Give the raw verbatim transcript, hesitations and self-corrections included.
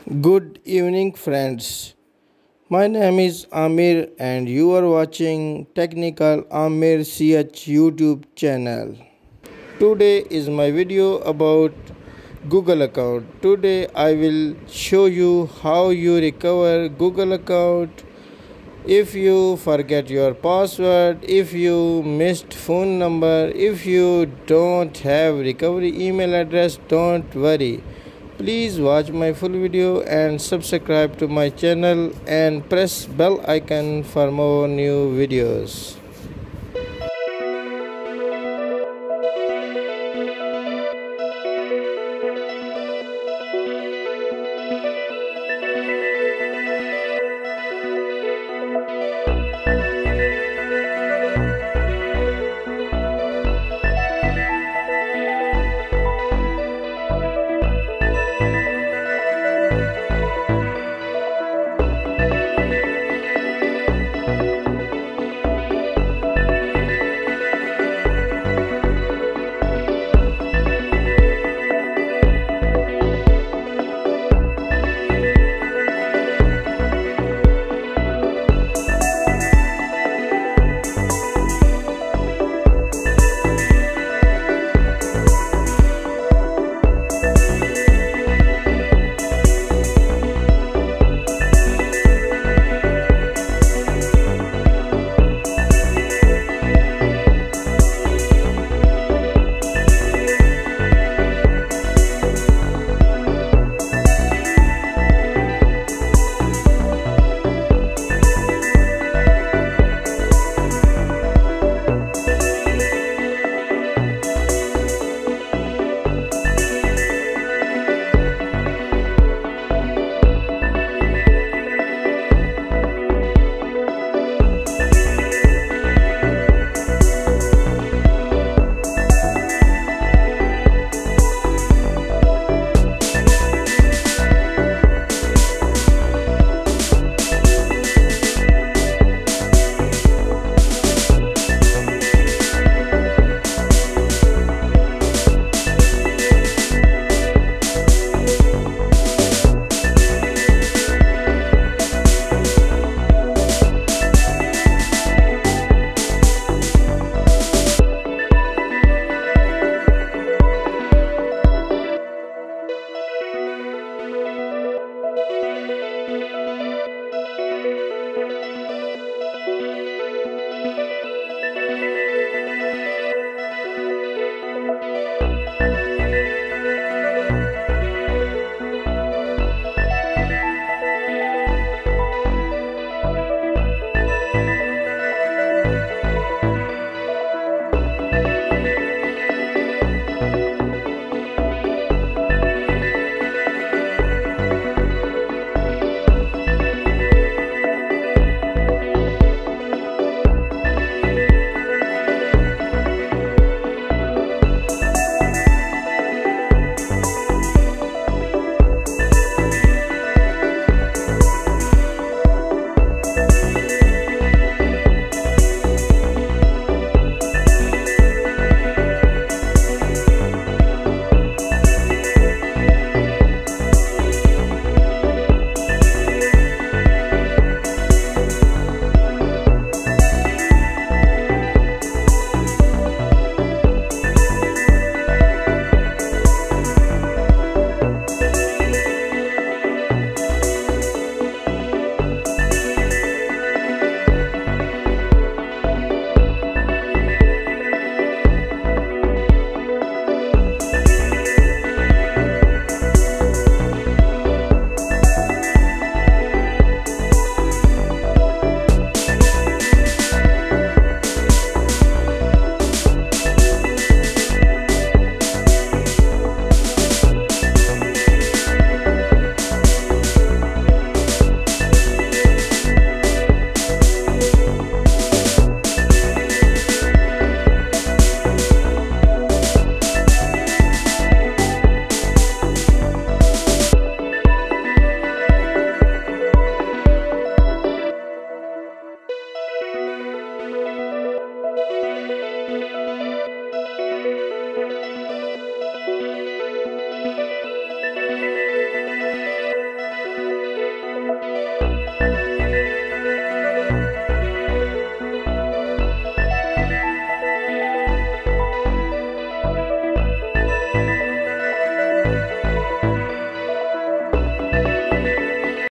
Good evening, friends. My name is Amir, and you are watching Technical Amir C H YouTube channel. Today is my video about Google account. Today I will show you how you recover Google account if you forget your password, if you missed phone number, if you don't have recovery email address. Don't worry. Please watch my full video and subscribe to my channel and press bell icon for more new videos.